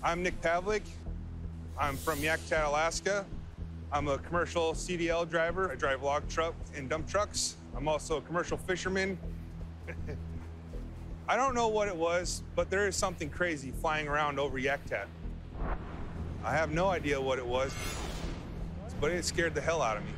I'm Nick Pavlik. I'm from Yakutat, Alaska. I'm a commercial CDL driver. I drive log trucks and dump trucks. I'm also a commercial fisherman. I don't know what it was, but there is something crazy flying around over Yakutat. I have no idea what it was, but it scared the hell out of me.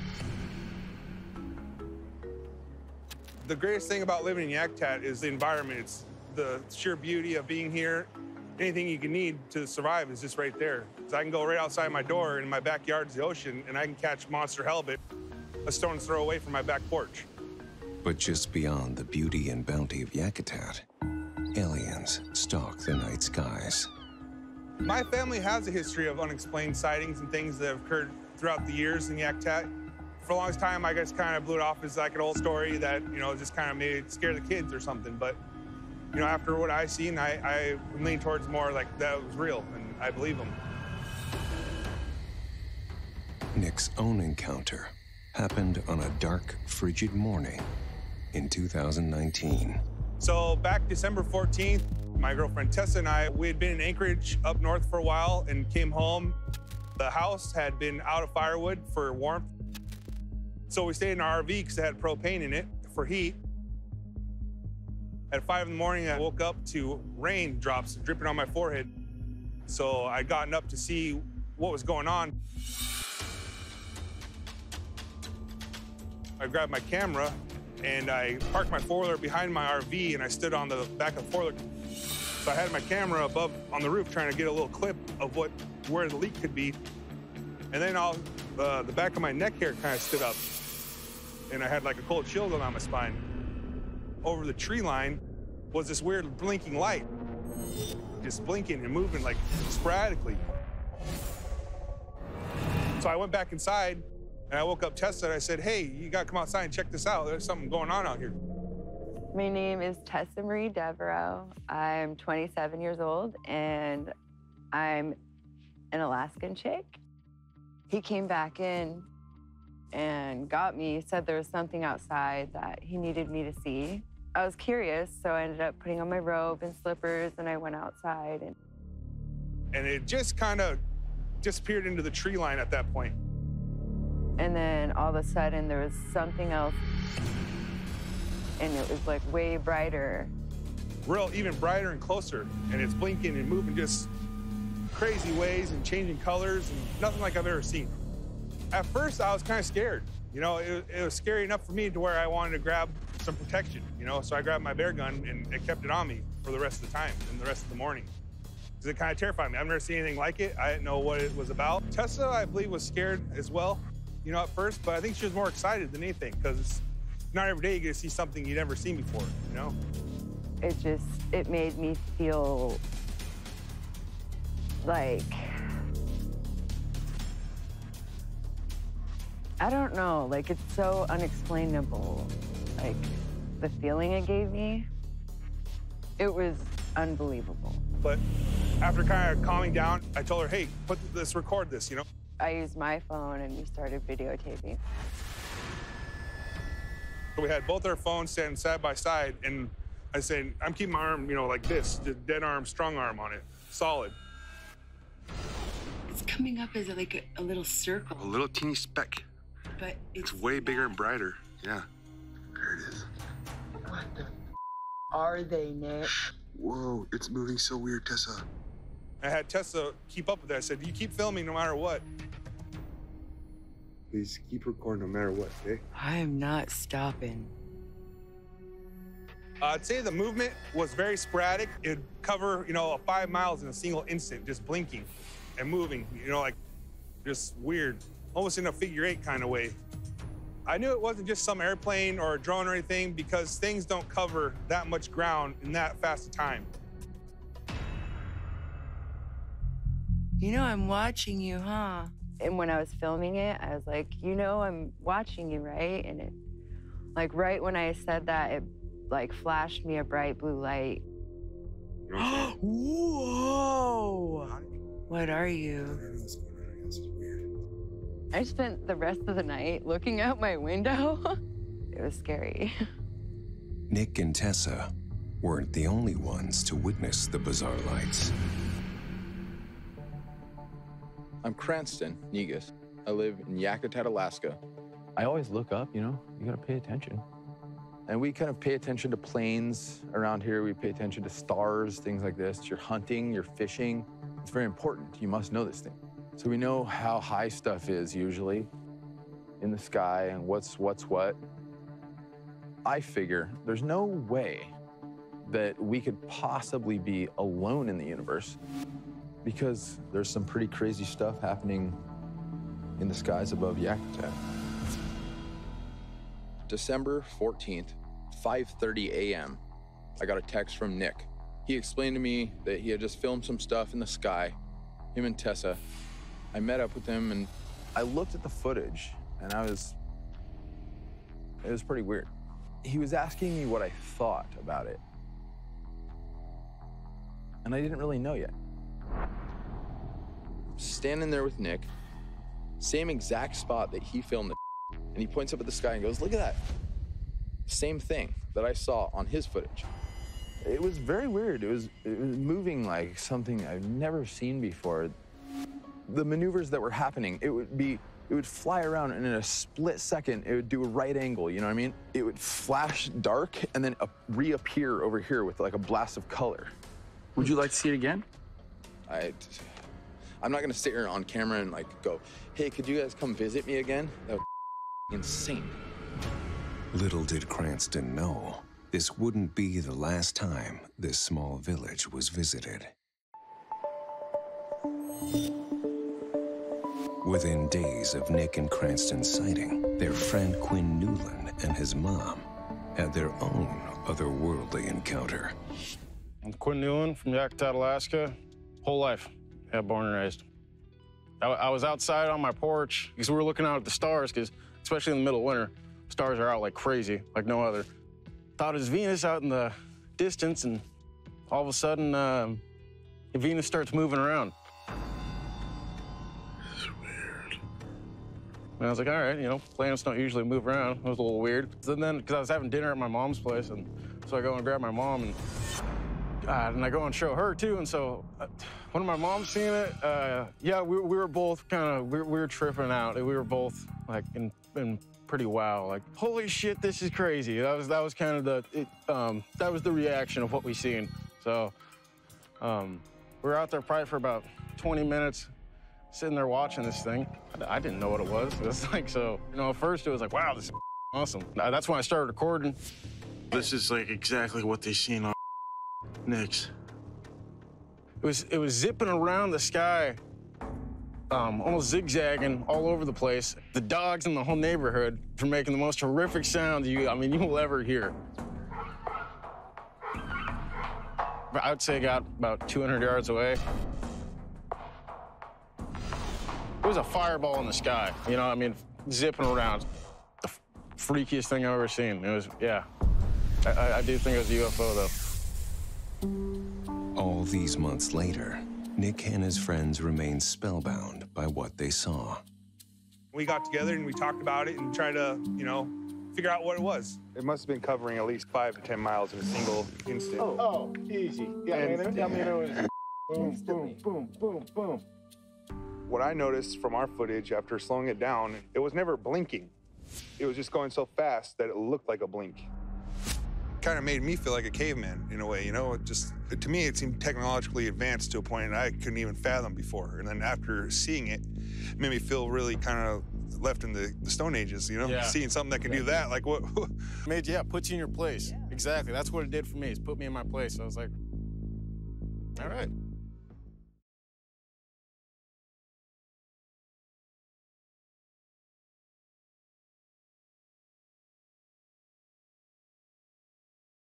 The greatest thing about living in Yakutat is the environment. It's the sheer beauty of being here. Anything you can need to survive is just right there. So I can go right outside my door, and in my backyard's the ocean, and I can catch monster halibut a stone's throw away from my back porch. But just beyond the beauty and bounty of Yakutat, aliens stalk the night skies. My family has a history of unexplained sightings and things that have occurred throughout the years in Yakutat. For the longest time, I guess kind of blew it off as like an old story that, just kind of made it scare the kids or something. But, after what I seen, I lean towards more like that was real, and I believe them. Nick's own encounter happened on a dark, frigid morning in 2019. So back December 14th, my girlfriend Tessa and I, we had been in Anchorage up north for a while and came home. The house had been out of firewood for warmth. So we stayed in our RV because it had propane in it for heat. At 5 in the morning, I woke up to raindrops dripping on my forehead. So I'd gotten up to see what was going on. I grabbed my camera and I parked my four-wheeler behind my RV and I stood on the back of the four-wheeler. So I had my camera above on the roof trying to get a little clip of where the leak could be. And then the back of my neck hair kind of stood up. And I had like a cold chill going on my spine. Over the tree line was this weird blinking light. Just blinking and moving like sporadically. So I went back inside and I woke up Tessa and I said, hey, you gotta come outside and check this out. There's something going on out here. My name is Tessa Marie Devereaux. I'm 27 years old and I'm an Alaskan chick. He came back in and got me, said there was something outside that he needed me to see. I was curious, so I ended up putting on my robe and slippers and I went outside. And it just kind of disappeared into the tree line at that point. And then all of a sudden there was something else and it was like way brighter. Even brighter and closer. And it's blinking and moving just crazy ways and changing colors and nothing like I've ever seen. At first, I was kind of scared. It was scary enough for me to where I wanted to grab some protection, So I grabbed my bear gun and it kept it on me for the rest of the time and the rest of the morning. Because it kind of terrified me. I've never seen anything like it. I didn't know what it was about. Tessa, I believe, was scared as well, at first, but I think she was more excited than anything because not every day you get to see something you've never seen before, It made me feel like, I don't know, like it's so unexplainable. Like the feeling it gave me, it was unbelievable. But after kind of calming down, I told her, hey, record this, I used my phone and we started videotaping. So we had both our phones standing side by side, and I said, I'm keeping my arm, like this, just dead arm, strong arm on it, solid. It's coming up as like a little circle. A little teeny speck. But it's way bigger and brighter. Yeah. There it is. What the are they, Nick? Whoa, it's moving so weird, Tessa. I had Tessa keep up with that. I said, you keep filming no matter what. Please keep recording no matter what, okay? I am not stopping. I'd say the movement was very sporadic. It'd cover, 5 miles in a single instant, just blinking and moving, like just weird, almost in a figure 8 kind of way. I knew it wasn't just some airplane or a drone or anything because things don't cover that much ground in that fast a time. I'm watching you, huh? And when I was filming it, I was like, I'm watching you, right? And it, like, right when I said that, it, like, flashed me a bright blue light. Whoa! What are you? I spent the rest of the night looking out my window. It was scary. Nick and Tessa weren't the only ones to witness the bizarre lights. I'm Cranston Negus. I live in Yakutat, Alaska. I always look up, you gotta pay attention. And we kind of pay attention to planes around here. We pay attention to stars, things like this. You're hunting, you're fishing. It's very important. You must know this thing. So we know how high stuff is usually in the sky and what's what. I figure there's no way that we could possibly be alone in the universe because there's some pretty crazy stuff happening in the skies above Yakutat. December 14th, 5:30 a.m. I got a text from Nick. He explained to me that he had just filmed some stuff in the sky, him and Tessa. I met up with him and I looked at the footage and it was pretty weird. He was asking me what I thought about it. And I didn't really know yet. Standing there with Nick, same exact spot that he filmed it, and he points up at the sky and goes, "Look at that." Same thing that I saw on his footage. It was very weird. It was moving like something I've never seen before. The maneuvers that were happening, it would fly around and in a split second, it would do a right angle, you know what I mean? It would flash dark and then reappear over here with like a blast of color. Would you like to see it again? I'm not gonna sit here on camera and like go, "Hey, could you guys come visit me again?" That would be insane. Little did Cranston know, this wouldn't be the last time this small village was visited. Within days of Nick and Cranston's sighting, their friend Quinn Newland and his mom had their own otherworldly encounter. I'm Quinn Newland from Yakutat, Alaska. Whole life, born and raised. I was outside on my porch because we were looking out at the stars because, especially in the middle of winter, stars are out like crazy, like no other. Thought it was Venus out in the distance, and all of a sudden, Venus starts moving around. It's weird. And I was like, all right, planets don't usually move around. It was a little weird. So then, because I was having dinner at my mom's place, and so I go and grab my mom, and I go and show her too. And so when my mom's seeing it, yeah, we were both we were tripping out. We were both like in pretty wow, like holy shit, this is crazy. That was kind of that was the reaction of what we seen. So we were out there probably for about 20 minutes, sitting there watching this thing. I didn't know what it was. It was like, so at first it was like, wow, this is awesome. That's when I started recording. This is like exactly what they seen on Nick's. It was zipping around the sky, almost zigzagging all over the place. The dogs in the whole neighborhood were making the most horrific sounds you will ever hear. I would say it got about 200 yards away. It was a fireball in the sky, zipping around. The freakiest thing I've ever seen. It was, yeah. I do think it was a UFO, though. All these months later, Nick and his friends remained spellbound by what they saw. We got together and we talked about it and tried to, figure out what it was. It must have been covering at least 5 to 10 miles in a single instant. Oh, easy. Yeah, it was boom, boom, boom, boom, boom. What I noticed from our footage after slowing it down, it was never blinking. It was just going so fast that it looked like a blink. Kind of made me feel like a caveman in a way, to me, it seemed technologically advanced to a point that I couldn't even fathom before. And then after seeing it, it made me feel really kind of left in the Stone Ages, Yeah. Seeing something that can do that, like what? Puts you in your place. Yeah. Exactly, that's what it did for me, is put me in my place. I was like, all right.